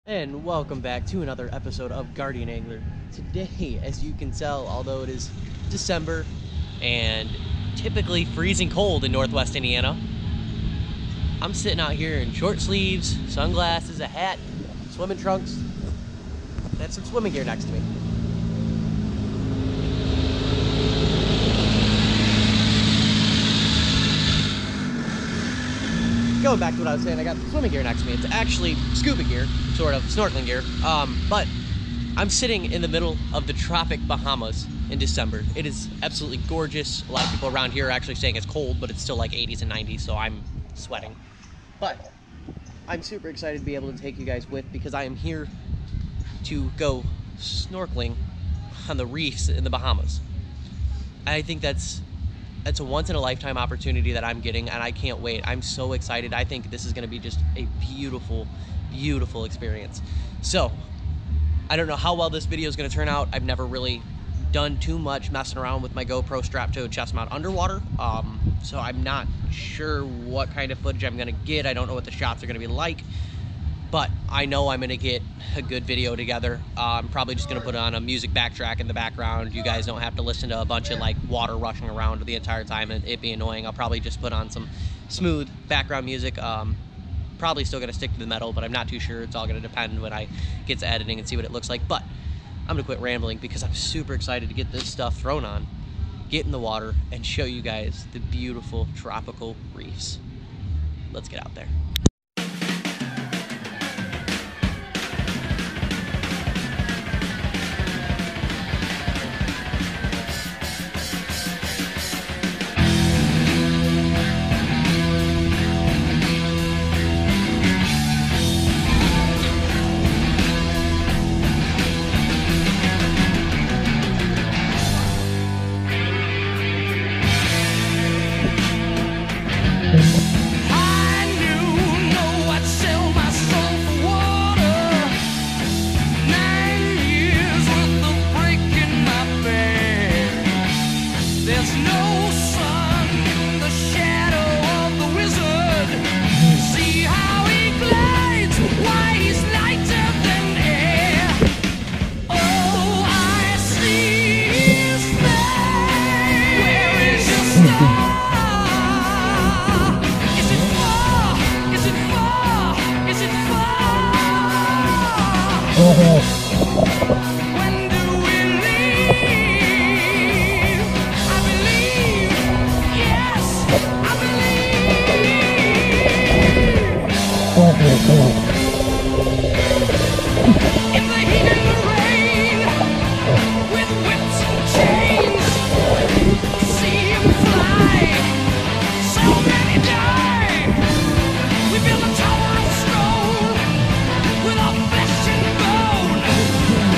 And welcome back to another episode of Guardian Angler. Today, as you can tell, although it is December and typically freezing cold in Northwest Indiana, I'm sitting out here in short sleeves, sunglasses, a hat, swimming trunks, and some swimming gear next to me. Going back to what I was saying, I got swimming gear next to me. It's actually scuba gear, sort of snorkeling gear, but I'm sitting in the middle of the tropic Bahamas in December. It is absolutely gorgeous. A lot of people around here are actually saying it's cold, but it's still like 80s and 90s, so I'm sweating. But I'm super excited to be able to take you guys with, because I am here to go snorkeling on the reefs in the Bahamas. I think that's a once-in-a-lifetime opportunity that I'm getting, and I can't wait. I'm so excited. I think this is going to be just a beautiful, beautiful experience. So, I don't know how well this video is going to turn out. I've never really done too much messing around with my GoPro strapped to a chest mount underwater, so I'm not sure what kind of footage I'm going to get. I don't know what the shots are going to be like, but I know I'm going to get a good video together. I'm probably just going to put on a music backtrack in the background. You guys don't have to listen to a bunch of like water rushing around the entire time and it be annoying. I'll probably just put on some smooth background music. Probably still going to stick to the metal, but I'm not too sure. It's all going to depend when I get to editing and see what it looks like. But I'm going to quit rambling because I'm super excited to get this stuff thrown on, get in the water, and show you guys the beautiful tropical reefs. Let's get out there. When do we leave? I believe, yes, I believe. In the heat and the rain, with whips and chains, see him fly. So many die. We build a tower of stone with our flesh and bone.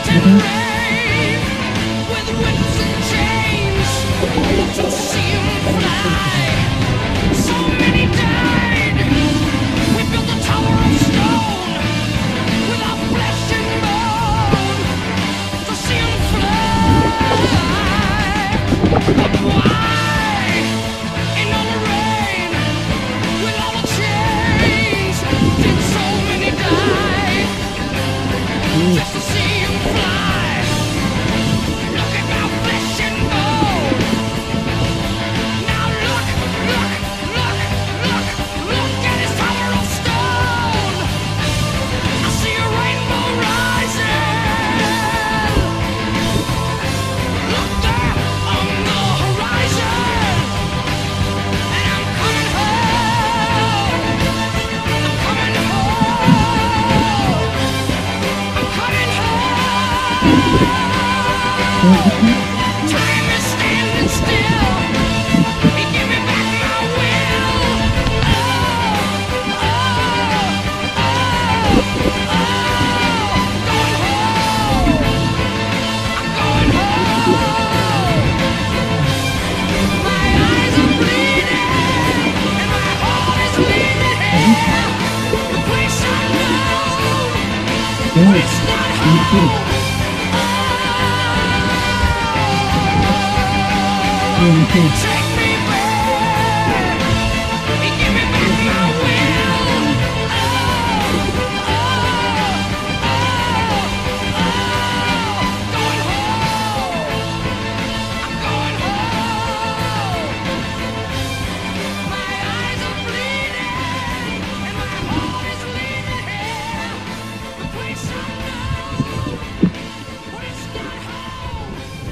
and rain, with whips and chains, to see 'em fly. So many died. We built a tower of stone, with our flesh and bone, to see 'em fly. But why, in all the rain, with all the chains, did so many die? Just to see 'em fly. Look at my flesh and bone. Now look, look, look, look, look at his tower of stone. I see a rainbow rising. Look there on the horizon. And I'm coming home. I'm coming home. I'm coming home. Time is standing still. He give me back my will. Oh, oh, oh, oh. Going home. I'm going home. My eyes are bleeding and my heart is leaving here. The place I know, but it's not home. Take me back. He give me back my will. Oh, oh, oh, oh. Going home. I'm going home. My eyes are bleeding and my heart is leaving here. The place I know, but it's not home.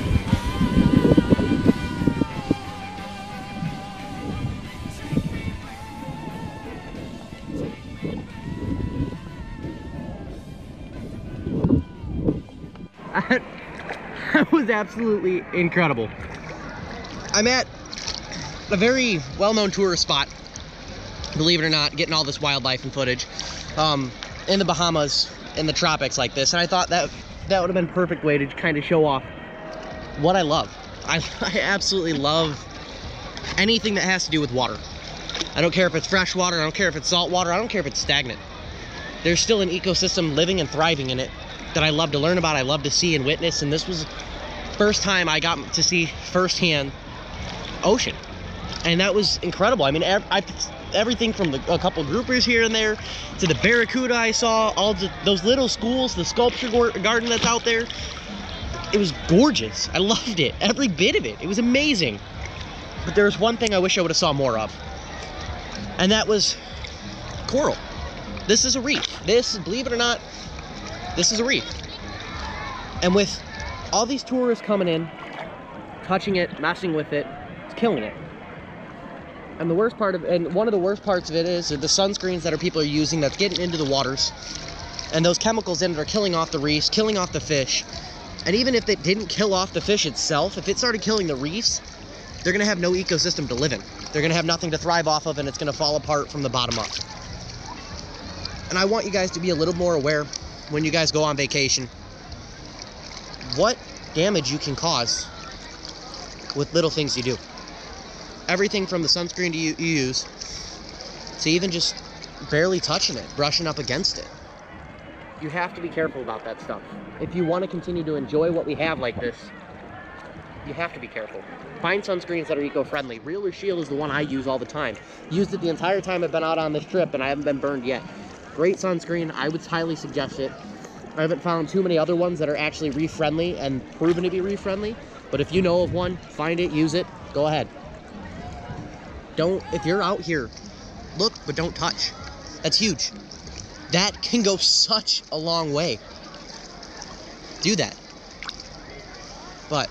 That was absolutely incredible. I'm at a very well-known tourist spot, believe it or not, getting all this wildlife and footage in the Bahamas, in the tropics like this, and I thought that would have been a perfect way to kind of show off what I love. I absolutely love anything that has to do with water. I don't care if it's fresh water, I don't care if it's salt water, I don't care if it's stagnant. There's still an ecosystem living and thriving in it that I love to learn about, I love to see and witness, and this was the first time I got to see firsthand ocean. And that was incredible. I mean, everything from a couple groupers here and there to the barracuda I saw, all those little schools, the sculpture garden that's out there. It was gorgeous. I loved it, every bit of it. It was amazing. But there was one thing I wish I would have saw more of, and that was coral. This is a reef. This, believe it or not, this is a reef. And with all these tourists coming in, touching it, messing with it, it's killing it. And one of the worst parts of it is the sunscreens that people are using that's getting into the waters. And those chemicals in it are killing off the reefs, killing off the fish. And even if it didn't kill off the fish itself, if it started killing the reefs, they're gonna have no ecosystem to live in. They're gonna have nothing to thrive off of, and it's gonna fall apart from the bottom up. And I want you guys to be a little more aware when you guys go on vacation, what damage you can cause with little things you do. Everything from the sunscreen you use to even just barely touching it, brushing up against it. You have to be careful about that stuff. If you want to continue to enjoy what we have like this, you have to be careful. Find sunscreens that are eco-friendly. Real or Shield is the one I use all the time. Used it the entire time I've been out on this trip, and I haven't been burned yet. Great sunscreen. I would highly suggest it. I haven't found too many other ones that are actually reef-friendly and proven to be reef-friendly, but if you know of one, find it, use it, go ahead. If you're out here, look, but don't touch. That's huge. That can go such a long way. Do that. But,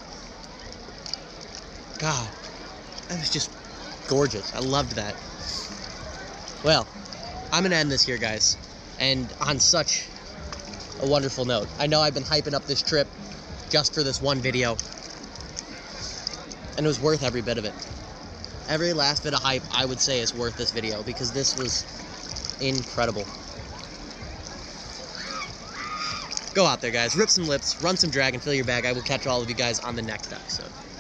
God, that was just gorgeous. I loved that. Well, I'm gonna end this here, guys, and on such a wonderful note. I know I've been hyping up this trip just for this one video, and it was worth every bit of it. Every last bit of hype, I would say, is worth this video, because this was incredible. Go out there, guys. Rip some lips, run some drag, and fill your bag. I will catch all of you guys on the next episode.